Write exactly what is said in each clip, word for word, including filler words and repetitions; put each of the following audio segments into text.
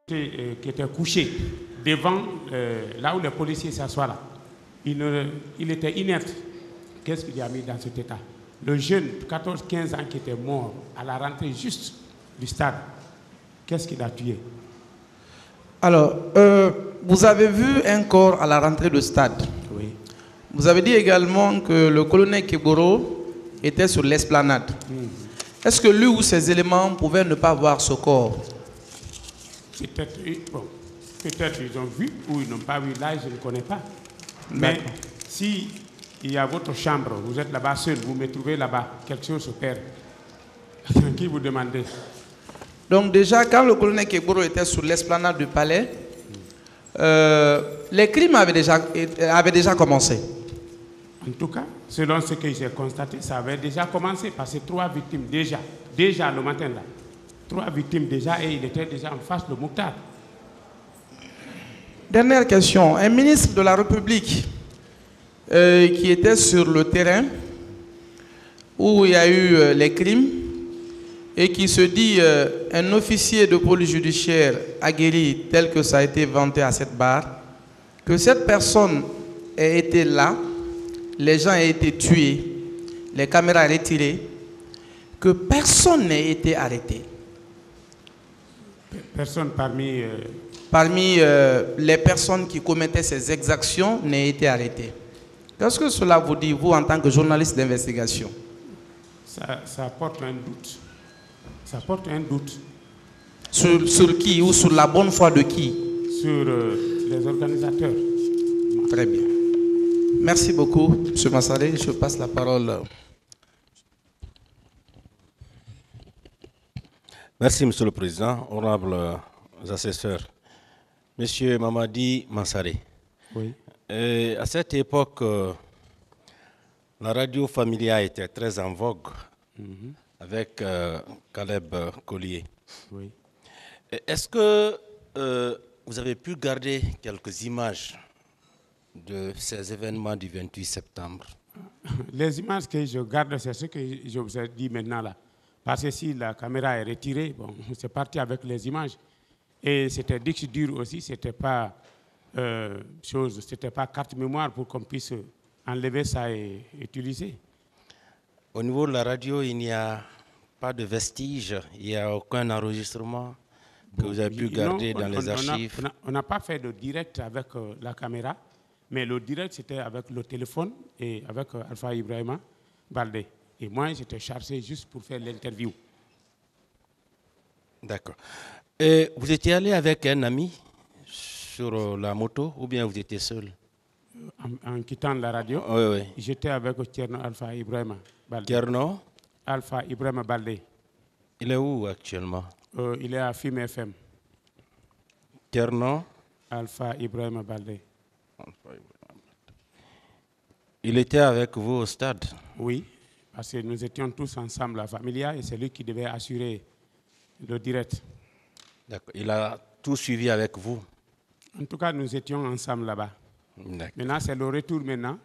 euh, qui était couché devant euh, là où les policiers s'assoient là. Il, ne, il était inerte. Qu'est-ce qu'il a mis dans cet état? Le jeune, quatorze quinze ans, qui était mort à la rentrée juste du stade, qu'est-ce qu'il a tué? Alors, euh, vous avez vu un corps à la rentrée du stade. Oui. Vous avez dit également que le colonel Keboro était sur l'esplanade. Mmh. Est-ce que lui ou ses éléments pouvaient ne pas voir ce corps? Peut-être, bon, peut-être ils ont vu ou ils n'ont pas vu. Là, je ne connais pas. Mais si il y a votre chambre, vous êtes là-bas seul, vous me trouvez là-bas, quelque chose se perd. Qui vous demandez? Donc déjà, quand le colonel Keboro était sur l'esplanade du palais, euh, les crimes avaient déjà, avaient déjà commencé. En tout cas, selon ce que j'ai constaté, ça avait déjà commencé parce que trois victimes déjà, déjà le matin là, trois victimes déjà et il était déjà en face de Mouktar. Dernière question. Un ministre de la République euh, qui était sur le terrain où il y a eu euh, les crimes et qui se dit euh, un officier de police judiciaire aguerri tel que ça a été vanté à cette barre, que cette personne ait été là, les gens aient été tués, les caméras retirées, que personne n'ait été arrêté. Personne parmi... Euh... Parmi euh, les personnes qui commettaient ces exactions n'ait été arrêté. Qu'est-ce que cela vous dit, vous, en tant que journaliste d'investigation? Ça, ça porte un doute. Ça porte un doute. Sur, sur qui ou sur la bonne foi de qui? Sur euh, les organisateurs. Très bien. Merci beaucoup, M. Massaré. Je passe la parole. Merci, Monsieur le Président, honorables assesseurs. Monsieur Mamadi Massaré. Oui. Et à cette époque, euh, la radio familiale était très en vogue. Mm-hmm. Avec euh, Caleb Collier. Oui. Est-ce que euh, vous avez pu garder quelques images de ces événements du vingt-huit septembre? Les images que je garde, c'est ce que je vous ai dit maintenant là. Parce que si la caméra est retirée, bon, c'est parti avec les images. Et c'était disque dur aussi, c'était pas euh, chose, c'était pas carte mémoire pour qu'on puisse enlever ça et utiliser. Au niveau de la radio, il n'y a pas de vestiges, il n'y a aucun enregistrement que bon, vous avez pu garder non, dans on, les archives. On n'a pas fait de direct avec euh, la caméra, mais le direct c'était avec le téléphone et avec euh, Alpha Ibrahima Baldé. Et moi, j'étais chargé juste pour faire l'interview. D'accord. Et vous étiez allé avec un ami sur euh, la moto ou bien vous étiez seul? En, en quittant la radio, oui, oui. J'étais avec Tierno Alpha Ibrahima Baldé. Tierno Alpha Ibrahima Baldé. Il est où actuellement? euh, Il est à F I M F M. Tierno Alpha Ibrahima Baldé. Il était avec vous au stade? Oui, parce que nous étions tous ensemble à Familia et c'est lui qui devait assurer le direct. D'accord. Il a tout suivi avec vous? En tout cas, nous étions ensemble là-bas. Maintenant, c'est le retour maintenant.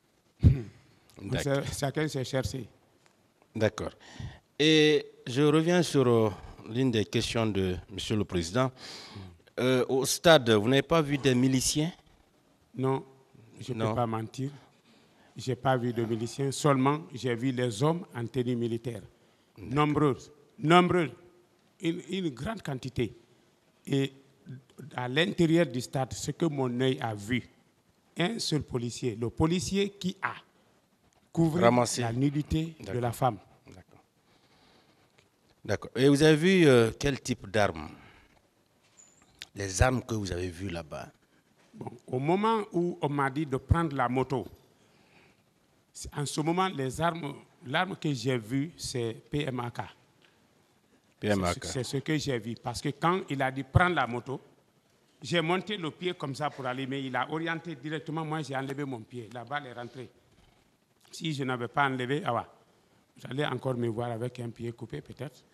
Chacun s'est cherché. D'accord. Et je reviens sur euh, l'une des questions de M. le Président. Euh, au stade, vous n'avez pas vu des miliciens? Non, je ne peux pas mentir. Je n'ai pas vu de miliciens. Seulement, j'ai vu les hommes en tenue militaire. Nombreux, nombreux, une, une grande quantité. Et à l'intérieur du stade, ce que mon œil a vu, un seul policier, le policier qui a couvert la nudité de la femme. D'accord. D'accord. Et vous avez vu euh, quel type d'armes? Les armes que vous avez vues là-bas? Bon, au moment où on m'a dit de prendre la moto, en ce moment, les armes, l'arme que j'ai vue, c'est P M A K. P M A K. C'est ce que j'ai vu. Parce que quand il a dit prendre la moto, j'ai monté le pied comme ça pour aller, mais il a orienté directement. Moi, j'ai enlevé mon pied. La balle est rentrée. Si je n'avais pas enlevé, ah ouais, j'allais encore me voir avec un pied coupé, peut-être.